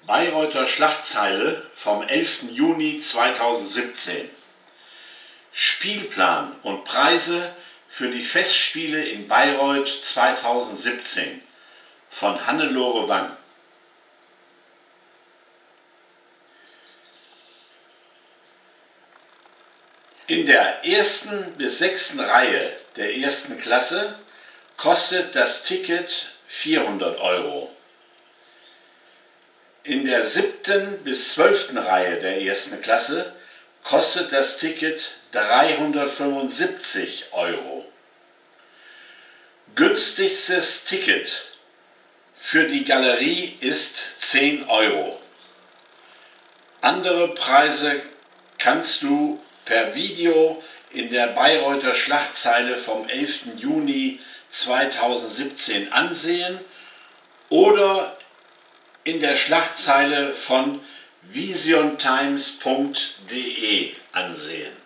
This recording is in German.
Bayreuther Schlachtzeile vom 11. Juni 2017. Spielplan und Preise für die Festspiele in Bayreuth 2017 von Hannelore Wang. In der 1. bis 6. Reihe der 1. Klasse kostet das Ticket 400 €. In der 7. bis 12. Reihe der 1. Klasse kostet das Ticket 375 €. Günstigstes Ticket für die Galerie ist 10 €. Andere Preise kannst du per Video in der Bayreuther Schlachtzeile vom 11. Juni 2017 ansehen oder in der Schlachtzeile von visiontimes.de ansehen.